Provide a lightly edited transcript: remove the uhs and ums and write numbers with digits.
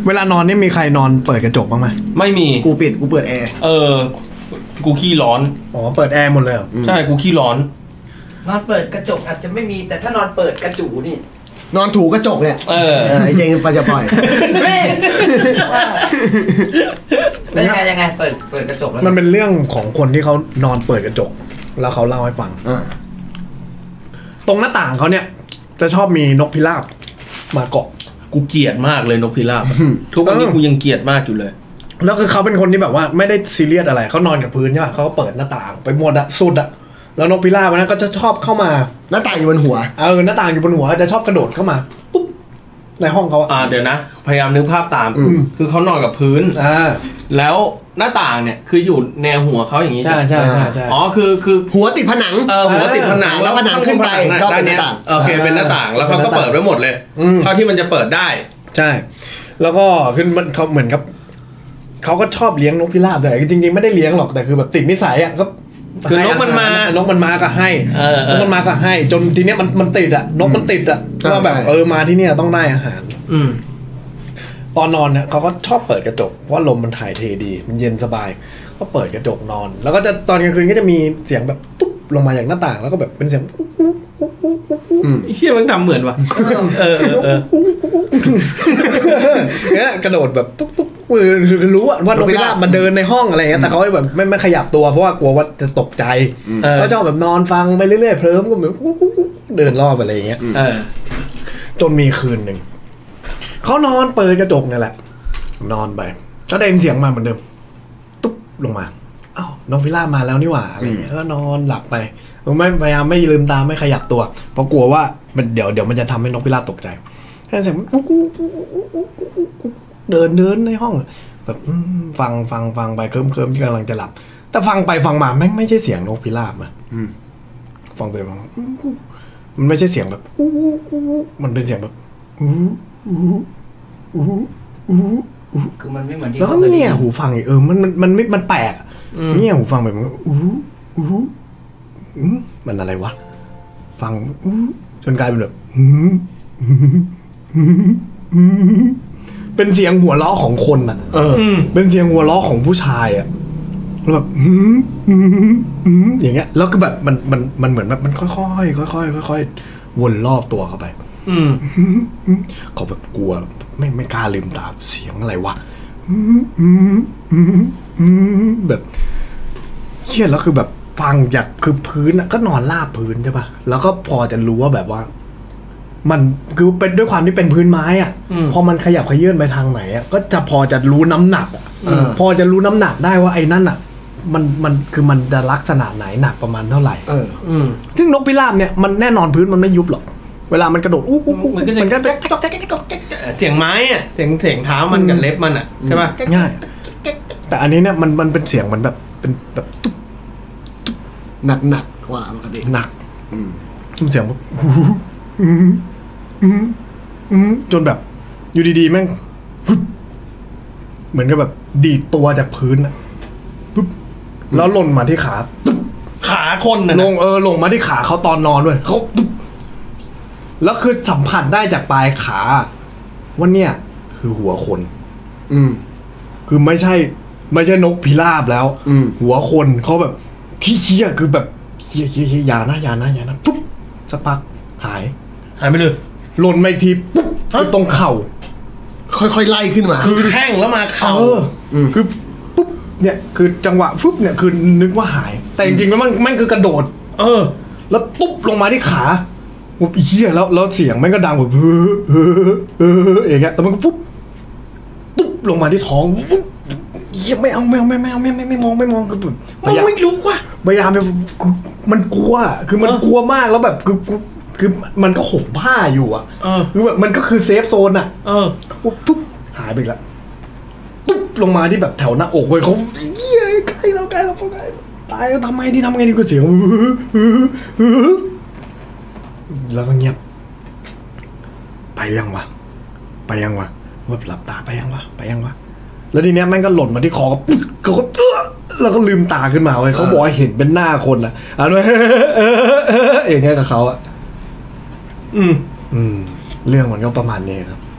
เวลานอนนี่มีใครนอนเปิดกระจกบ้างไหมไม่มีกูเปิดแอร์กูขี้ร้อนอ๋อเปิดแอร์หมดเลยใช่กูขี้ร้อนนอนเปิดกระจกอาจจะไม่มีแต่ถ้านอนเปิดกระจูนี่นอนถูกระจกเนี่ยไอ้เจงไปจะปล่อยแล้วยังไงเปิดกระจกแล้วมันเป็นเรื่องของคนที่เขานอนเปิดกระจกแล้วเขาเล่าให้ฟังตรงหน้าต่างเขาเนี่ยจะชอบมีนกพิราบมาเกาะกูเกลียดมากเลยนกพิราบทุกวันนี้กูยังเกลียดมากอยู่เลยแล้วคือเขาเป็นคนที่แบบว่าไม่ได้ซีเรียสอะไรเขานอนกับพื้นใช่ป่ะเขาก็เปิดหน้าต่างไปหมดอะสุดอะแล้วนกพิราบนั้นก็จะชอบเข้ามาหน้าต่างอยู่บนหัวหน้าต่างอยู่บนหัวจะชอบกระโดดเข้ามาปุ๊บในห้องเขาเดี๋ยวนะพยายามนึกภาพตามคือเขานอนกับพื้นแล้วหน้าต่างเนี่ยคืออยู่แนวหัวเขาอย่างนี้ใช่ใช่ใช่อ๋อคือหัวติดผนังหัวติดผนังแล้วผนังขึ้นไปก็เป็นหน้าต่างโอเคเป็นหน้าต่างแล้วเขาก็เปิดไว้หมดเลยเท่าที่มันจะเปิดได้ใช่แล้วก็คือมันเขาเหมือนกับเขาก็ชอบเลี้ยงนกพิราบแต่จริงๆไม่ได้เลี้ยงหรอกแต่คือแบบติดนิสัยอ่ะก็คือนกมันมาก็ให้นกมันมาก็ให้จนทีเนี้ยมันติดอ่ะนกมันติดอ่ะว่าแบบมาที่เนี่ยต้องได้อาหารตอนนอนเนี่ยเขาก็ชอบเปิดกระจกเพราะลมมันถ่ายเทดีมันเย็นสบายก็เปิดกระจกนอนแล้วก็จะตอนกลางคืนก็จะมีเสียงแบบตุ๊บลงมาจากหน้าต่างแล้วก็แบบเป็นเสียงไอ้เชี่ยมันทำเหมือนวะเนี่ยกระโดดแบบตุ๊บตุ๊บรู้ว่านกพิราบมันเดินในห้องอะไรเงี้ยแต่เขาแบบไม่ขยับตัวเพราะว่ากลัวว่าจะตกใจเขาชอบแบบนอนฟังไปเรื่อยๆเพลิมก็แบบเดินรอบอะไรเงี้ยจนมีคืนหนึ่งเขานอนเปิดกระจกเนี่ยแหละนอนไปก็ได้ยินเสียงมาเหมือนเดิมตุ๊บลงมาอ้าวนกพิราบมาแล้วนี่หว่าอะไรเงี้ยก็นอนหลับไปไม่พยายามไม่ลืมตาไม่ขยับตัวเพราะกลัวว่ามันเดี๋ยวมันจะทำให้นกพิราบตกใจแค่เสียงเดินในห้องแบบฟังไปเคลิ้มที่กำลังจะหลับแต่ฟังไปฟังมาแม่งไม่ใช่เสียงนกพิราบอ่ะฟังไปฟังมันไม่ใช่เสียงแบบมันเป็นเสียงแบบคือมันไม่เหมือนที่แล้วก็เงี่ยหูฟังอีกมันแปลกเงี่ยหูฟังแบบมันอะไรวะฟังจนกลายเป็นแบบเป็นเสียงหัวเราะของคนอ่ะเป็นเสียงหัวเราะของผู้ชายอ่ะแล้วแบบอย่างเงี้ยแล้วก็แบบมันเหมือนแบบมันค่อยวนรอบตัวเข้าไปเขาแบบกลัวไม่กล้าลืมตาเสียงอะไรวะแบบเหี้ยแล้วคือแบบฟังจากคือพื้นก็นอนราบพื้นใช่ป่ะแล้วก็พอจะรู้ว่าแบบว่ามันคือเป็นด้วยความที่เป็นพื้นไม้อ่ะพอมันขยับขยื่นไปทางไหนอ่ะก็จะพอจะรู้น้ำหนักพอจะรู้น้ำหนักได้ว่าไอ้นั่นอ่ะมันคือมันจะลักษณะไหนหนักประมาณเท่าไหร่ซึ่งนกพิราบเนี่ยมันแน่นอนพื้นมันไม่ยุบหรอกเวลามันกระโดดมันก็เสียงไม้อ่ะเสียงเท้ามันกับเล็บมันอ่ะใช่ป่ะง่ายแต่อันนี้เนี่ยมันเป็นเสียงเหมือนแบบเป็นแบบตุ๊บหนักกว่าปกติหนักเสียงแบบจนแบบอยู่ดีๆแม่งเหมือนกับแบบดีดตัวจากพื้นอ่ะปุ๊บแล้วหล่นมาที่ขาคนน่ะลงมาที่ขาเขาตอนนอนด้วยเขาแล้วคือสัมผัสได้จากปลายขาว่าเนี่ยคือหัวคนคือไม่ใช่นกพิราบแล้วหัวคนเขาแบบที่เหี้ยคือแบบเหี้ยอย่านะปุ๊บสักพักหายไปเลยหล่นมาอีกทีปุ๊บคือตรงเข่าค่อยๆไล่ขึ้นมาคือแข้งแล้วมาเข่าคือปุ๊บเนี่ยคือจังหวะปุ๊บเนี่ยคือนึกว่าหายแต่จริงๆแล้วมันคือกระโดดแล้วตุ๊บลงมาที่ขาเหี้ยแล้วเสียงมันก็ดังแบบอย่างเงี้ยแล้วมันก็ปุ๊บตุ๊บลงมาที่ท้องเหี้ยไม่เอาไม่มองคือแบบไม่รู้ว่ะพยายามมันกลัวคือมันกลัวมากแล้วแบบคือมันก็ห่มผ้าอยู่อ่ะคือแบบมันก็คือเซฟโซนอ่ะปุ๊บหายไปแล้วปุ๊บลงมาที่แบบแถวหน้าอกเลยเขาเหี้ยใกล้แล้วตายแล้วทำไงดีก็เสียงแล้วก็เงียบไปยังวะว่าหลับตาไปยังวะแล้วทีเนี้ยแม่งก็หล่นมาที่คอเขาก็แล้วก็ลืมตาขึ้นมาเว้ยเขาบอกว่าเห็นเป็นหน้าคนอ่ะด้วยอย่างเงี้ยกับเขาอ่ะเรื่องมันก็ประมาณนี้ครับ